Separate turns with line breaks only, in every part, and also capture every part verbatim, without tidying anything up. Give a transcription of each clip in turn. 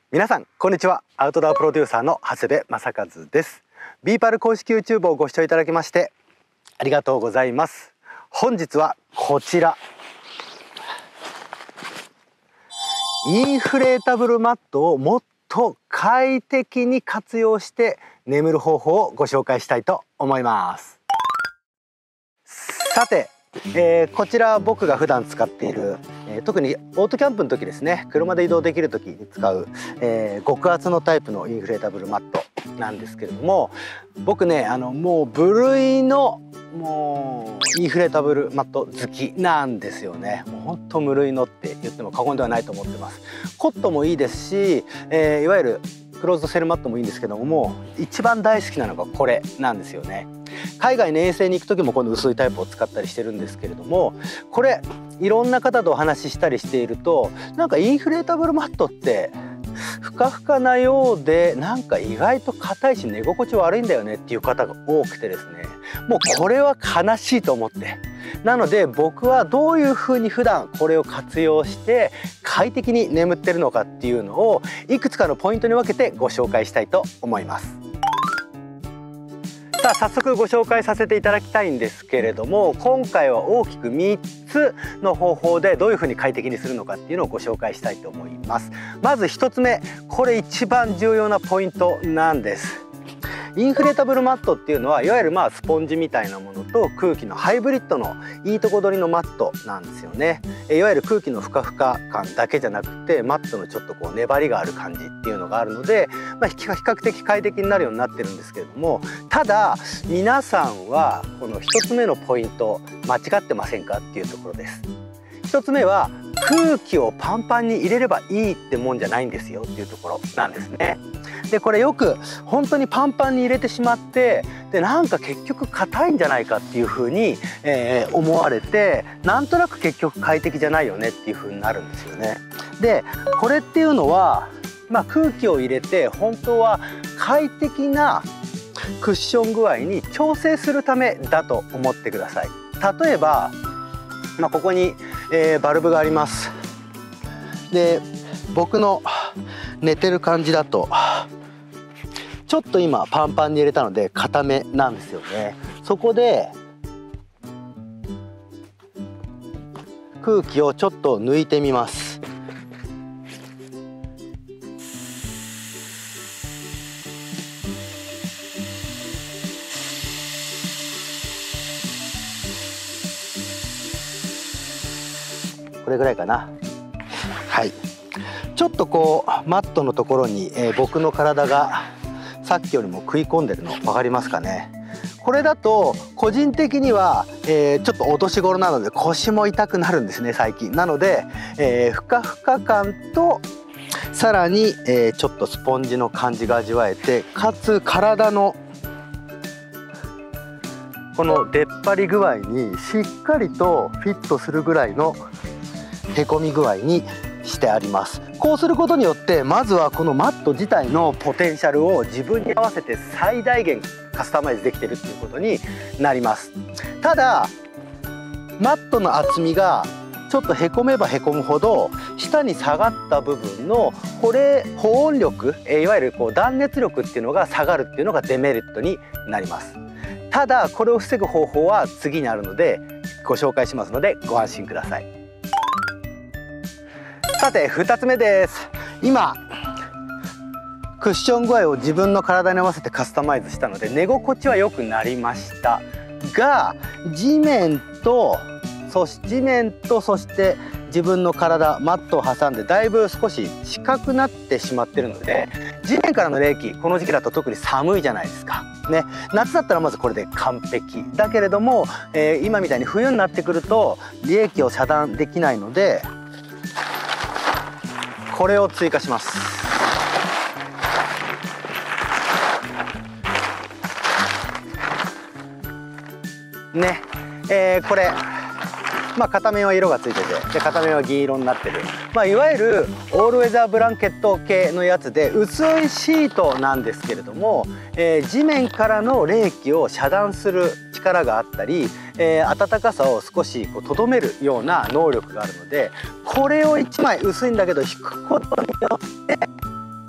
皆さんこんにちは。アウトドアプロデューサーの長谷部正和です。ビーパル公式 YouTube をご視聴いただきましてありがとうございます。本日はこちら、インフレータブルマットをもっと快適に活用して眠る方法をご紹介したいと思います。さて、えー、こちら僕が普段使っている、えー、特にオートキャンプの時ですね、車で移動できる時に使う、えー、極厚のタイプのインフレータブルマットなんですけれども、僕ねあのもう部類のもうインフレータブルマット好きなんですよね。もうほんと無類のって言っても過言ではないと思ってます。コットもいいですし、えー、いわゆるクローズドセルマットもいいんですけども、一番大好きなのがこれなんですよね。海外に遠征に行く時もこの薄いタイプを使ったりしてるんですけれども、これいろんな方とお話ししたりしていると、なんかインフレータブルマットってふかふかなようでなんか意外と硬いし寝心地悪いんだよねっていう方が多くてですね、もうこれは悲しいと思って、なので僕はどういうふうに普段これを活用して快適に眠ってるのかっていうのをいくつかのポイントに分けてご紹介したいと思います。さあ早速ご紹介させていただきたいんですけれども、今回は大きくみっつの方法でどういうふうに快適にするのかっていうのをご紹介したいと思います。まずひとつめ、これ一番重要なポイントなんです。インフレータブルマットっていうのはいわゆるまあスポンジみたいなものと空気のハイブリッドのいいとこ取りのマットなんですよね。いわゆる空気のふかふか感だけじゃなくてマットのちょっとこう粘りがある感じっていうのがあるので、まあ、比較的快適になるようになってるんですけれども、ただ皆さんはこのひとつめのポイント間違ってませんかっていうところです。ひとつめは空気をパンパンに入れればいいってもんじゃないんですよっていうところなんですね。でこれよく本当にパンパンに入れてしまって、でなんか結局硬いんじゃないかっていうふうに、えー、思われて、なんとなく結局快適じゃないよねっていうふうになるんですよね。でこれっていうのは、まあ、空気を入れて本当は快適なクッション具合に調整するためだと思ってください。例えば、まあ、ここに、えー、バルブがあります。で僕の寝てる感じだとちょっと今パンパンに入れたので硬めなんですよね。そこで空気をちょっと抜いてみます。これぐらいかな。はい、ちょっとこうマットのところに、えー、僕の体がさっきよりも食い込んでるの分かりますかね。これだと個人的には、えー、ちょっとお年頃なので腰も痛くなるんですね最近。なので、えー、ふかふか感とさらに、えー、ちょっとスポンジの感じが味わえて、かつ体のこの出っ張り具合にしっかりとフィットするぐらいのへこみ具合にしてあります。こうすることによってまずはこのマット自体のポテンシャルを自分に合わせて最大限カスタマイズできてるっていうことになります。ただマットの厚みがちょっとへこめばへこむほど下に下がった部分のこれ保温力、いわゆるこう断熱力っていうのが下がるっていうのがデメリットになります。ただこれを防ぐ方法は次にあるのでご紹介しますのでご安心ください。さてふたつめです。今クッション具合を自分の体に合わせてカスタマイズしたので寝心地は良くなりましたが、地面とそし地面とそして自分の体マットを挟んでだいぶ少し近くなってしまってるので、地面からの冷気この時期だと特に寒いじゃないですかね。夏だったらまずこれで完璧だけれども、えー、今みたいに冬になってくると冷気を遮断できないのでこれを追加します。ね、えー、これまあ片面は色がついてて、で片面は銀色になってる、まあ、いわゆるオールウェザーブランケット系のやつで薄いシートなんですけれども、えー、地面からの冷気を遮断する力があったり、えー、暖かさを少しとどめるような能力があるので、これをいちまい薄いんだけど引くことによって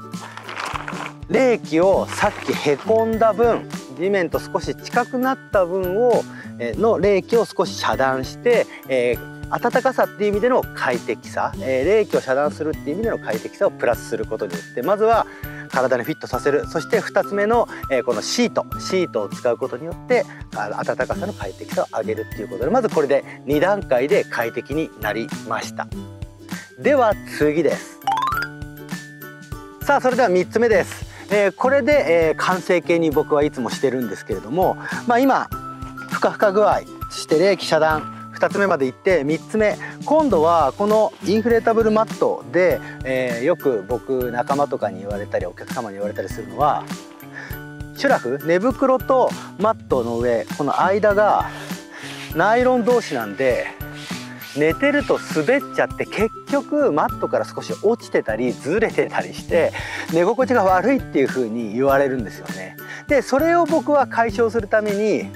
冷気をさっきへこんだ分、地面と少し近くなった分をの冷気を少し遮断して、えー、暖かさっていう意味での快適さ、えー、冷気を遮断するっていう意味での快適さをプラスすることによって、まずは体にフィットさせる。そしてふたつめの、えー、このシートシートを使うことによって暖かさの快適さを上げるっていうことで、まずこれでに段階で快適になりました。では次です。さあそれではみっつめです。えー、これで、えー、完成形に僕はいつもしてるんですけれども、まあ、今ふかふか具合、そして冷気遮断ふたつめまでいって、みっつめ今度はこのインフレータブルマットで、えー、よく僕仲間とかに言われたりお客様に言われたりするのは、シュラフ寝袋とマットの上、この間がナイロン同士なんで、寝てると滑っちゃって結局マットから少し落ちてたりずれてたりして寝心地が悪いっていう風に言われるんですよね。でそれを僕は解消するために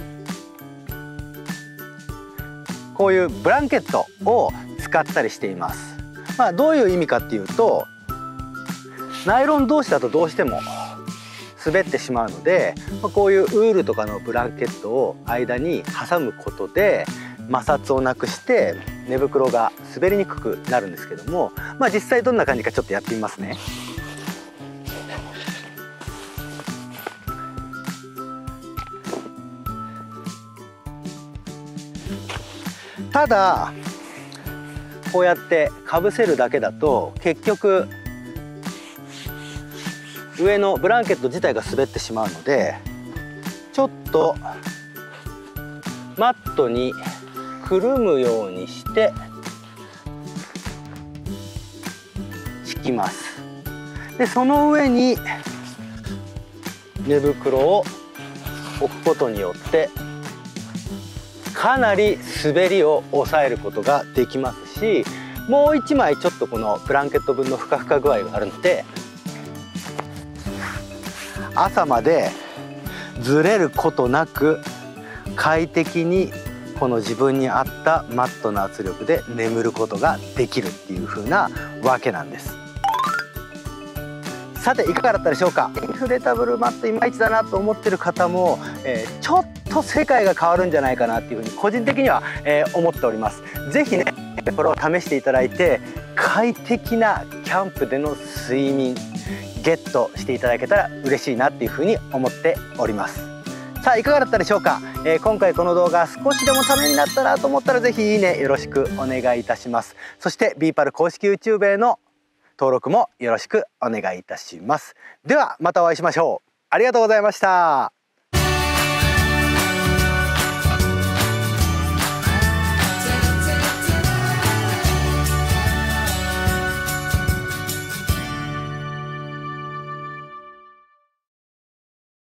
こういうブランケットを使ったりしています。まあ、どういう意味かっていうと、ナイロン同士だとどうしても滑ってしまうので、こういうウールとかのブランケットを間に挟むことで摩擦をなくして寝袋が滑りにくくなるんですけども、まあ、実際どんな感じかちょっとやってみますね。ただこうやってかぶせるだけだと結局上のブランケット自体が滑ってしまうので、ちょっとマットにくるむようにして敷きます。でその上に寝袋を置くことによってかなり滑りを抑えることができますし、もういちまいちょっとこのブランケット分のふかふか具合があるので、朝までずれることなく快適にこの自分に合ったマットの圧力で眠ることができるっていう風なわけなんです。さていかがだったでしょうか。インフレータブルマットいまいちだなと思ってる方も、えー、ちょっと世界が変わるんじゃないかなっていうふうに個人的には、えー、思っております。是非ねこれを試していただいて快適なキャンプでの睡眠ゲットしていただけたら嬉しいなっていうふうに思っております。さあいかがだったでしょうか。えー、今回この動画少しでもためになったなと思ったら是非いいねよろしくお願いいたします。そしてビーパル公式 YouTube への登録もよろしくお願いいたします。ではまたお会いしましょう。ありがとうございました。